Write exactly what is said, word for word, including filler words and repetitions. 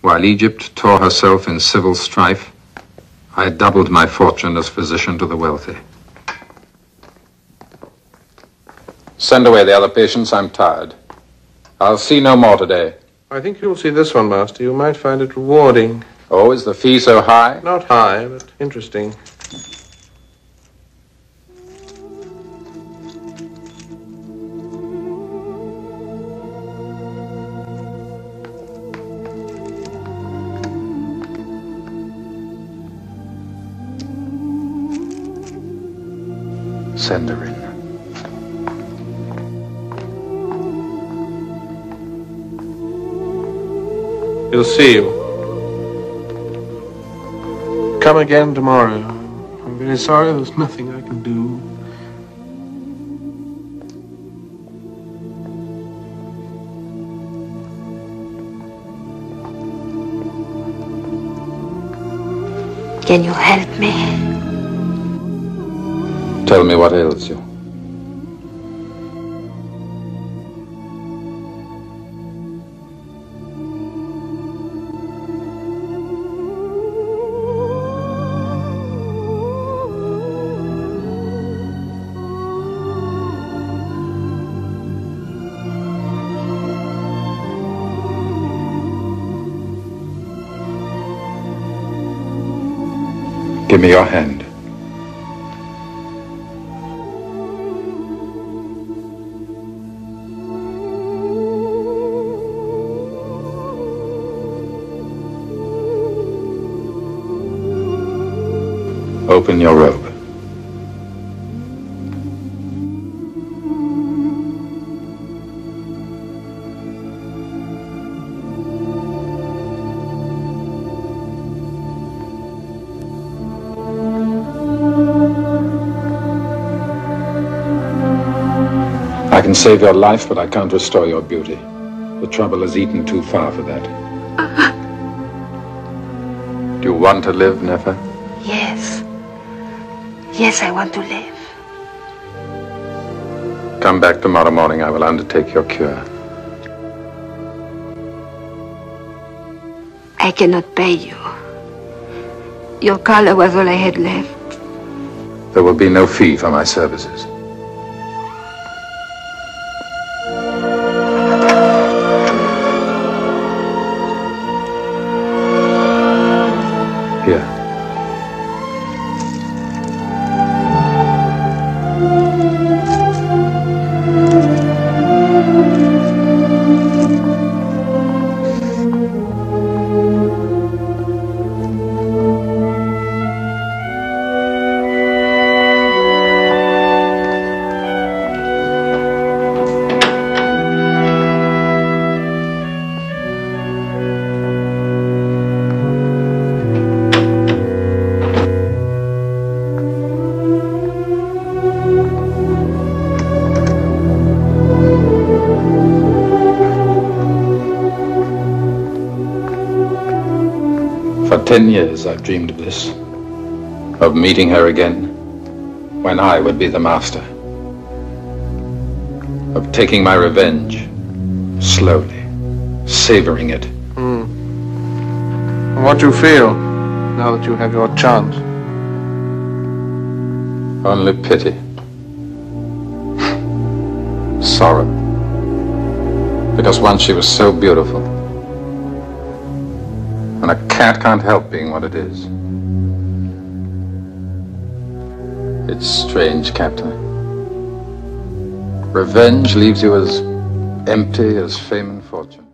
While Egypt tore herself in civil strife, I doubled my fortune as physician to the wealthy. Send away the other patients. I'm tired. I'll see no more today. I think you'll see this one, Master. You might find it rewarding. Oh, is the fee so high? Not high, but interesting. Send her in. He'll see you. Come again tomorrow. I'm very sorry there's nothing I can do. Can you help me? Tell me what ails you. Give me your hand. Open your robe. I can save your life, but I can't restore your beauty. The trouble has eaten too far for that. Uh-huh. Do you want to live, Nefer? Yes. Yes, I want to live. Come back tomorrow morning. I will undertake your cure. I cannot pay you. Your collar was all I had left. There will be no fee for my services. Here. For ten years I've dreamed of this, of meeting her again, when I would be the master, of taking my revenge, slowly, savoring it. Hmm. What do you feel, now that you have your chance? Only pity. Sorrow. Because once she was so beautiful. And a cat can't help being what it is. It's strange, Captain. Revenge leaves you as empty as fame and fortune.